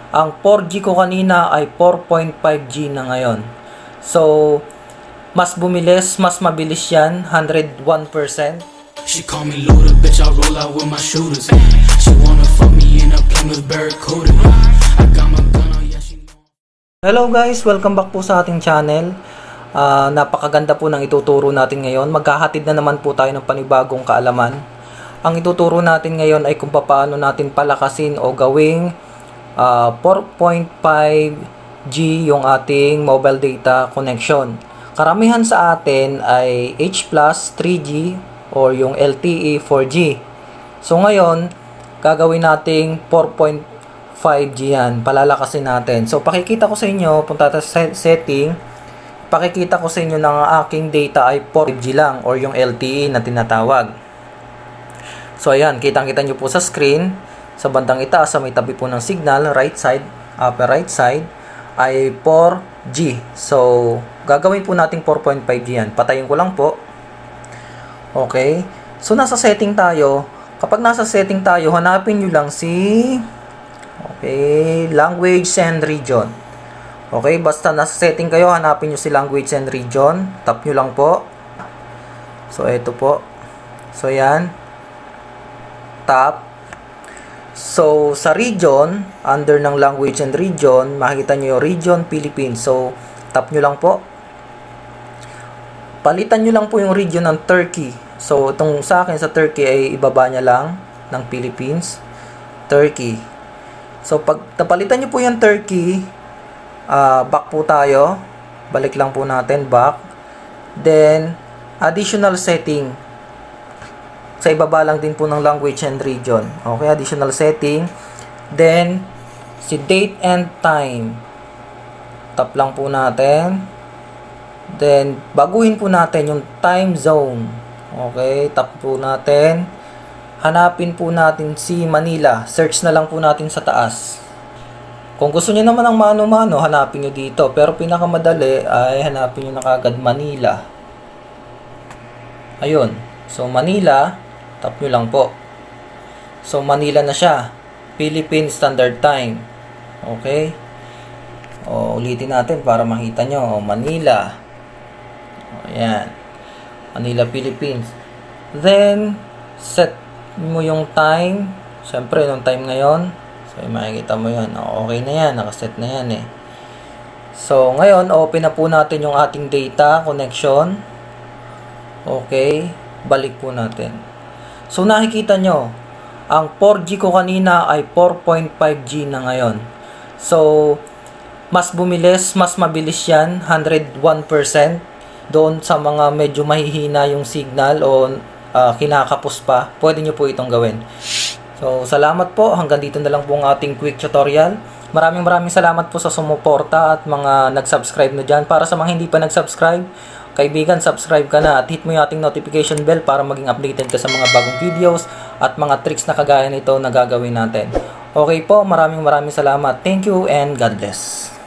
Ang 4G ko kanina ay 4.5G na ngayon. So, mas bumilis, mas mabilis yan, 101%. She call me loader, bitch, I roll out with my shooters. She wanna fuck me in a Plymouth Barracuda. I got my gun on, yeah, she know. Hello guys, welcome back po sa ating channel. Napakaganda po ng ituturo natin ngayon. Maghahatid na naman po tayo ng panibagong kaalaman. Ang ituturo natin ngayon ay kung paano natin palakasin o gawing 4.5G yung ating mobile data connection. Karamihan sa atin ay H+ 3G or yung LTE 4G. So ngayon, gagawin nating 4.5G yan. Palalakasin natin. So pakikita ko sa inyo, punta tayo sa setting. Pakikita ko sa inyo na ang aking data ay 4G lang or yung LTE na tinatawag. So ayan, kitang-kita nyo po sa screen. Sa bandang itaas, sa may tabi po ng signal, right side, upper right side, ay 4G. So, gagawin po natin 4.5G yan. Patayin ko lang po. Okay. So, nasa setting tayo. Kapag nasa setting tayo, hanapin nyo lang si language and region. Okay. Basta nasa setting kayo, hanapin nyo si language and region. Tap nyo lang po. So, ito po. So, yan. Tap. So, sa region, under ng language and region, makikita nyo yung region Philippines. So, tap nyo lang po. Palitan nyo lang po yung region ng Turkey. So, itong sa akin sa Turkey ay ibaba niya lang ng Philippines. Turkey. So, pag napalitan nyo po yung Turkey, back po tayo. Balik lang po natin, back. Then, additional setting. Sa ibaba lang din po ng language and region. Okay, additional setting. Then, si date and time. Tap lang po natin. Then, baguhin po natin yung time zone. Okay, tap po natin. Hanapin po natin si Manila. Search na lang po natin sa taas. Kung gusto niyo naman ng mano-mano, hanapin nyo dito. Pero pinakamadali ay hanapin nyo na kagad Manila. Ayun. So, Manila. Tap nyo lang po. So, Manila na siya. Philippine Standard Time. Okay? O, ulitin natin para makita nyo. Manila. Ayan. Manila, Philippines. Then, set mo yung time. Siyempre, yung time ngayon. So, makikita mo yan. Okay na yan. Nakaset na yan eh. So, ngayon, open na po natin yung ating data connection. Okay. Balik po natin. So, nakikita nyo, ang 4G ko kanina ay 4.5G na ngayon. So, mas bumilis, mas mabilis yan, 101%. Doon sa mga medyo mahihina yung signal o kinakapos pa, pwede nyo po itong gawin. So, salamat po. Hanggang dito na lang po ang ating quick tutorial. Maraming salamat po sa sumuporta at mga nag-subscribe na dyan. Para sa mga hindi pa nag-subscribe, kaibigan, subscribe ka na at hit mo yung ating notification bell para maging updated ka sa mga bagong videos at mga tricks na kagaya nito na gagawin natin. Okay po, maraming salamat. Thank you and God bless.